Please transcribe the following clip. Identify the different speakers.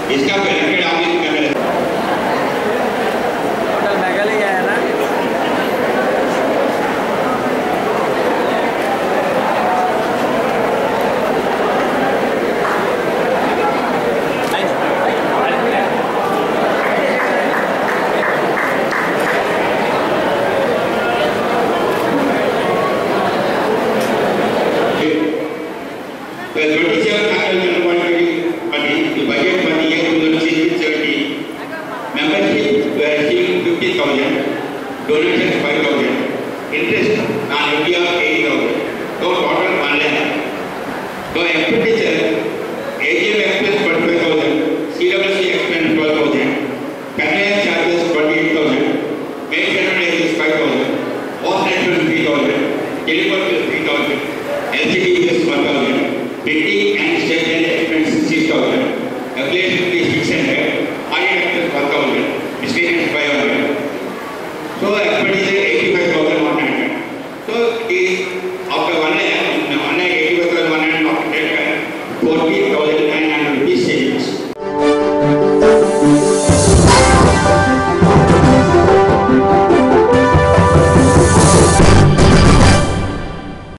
Speaker 1: इसका collected office कर रहे
Speaker 2: होटल मेघालय है ना। Donations 5,000, interest on FD of 80,000, so total 1 lakh. So expenditure, AGM expense 45,000, CWC expense 12,000, conveyance charges 28,000, maintenance is 5,000, post entrance 3,000, telephone is 3,000, LCD is 1,000, printing and stationery expense 6,000, affiliation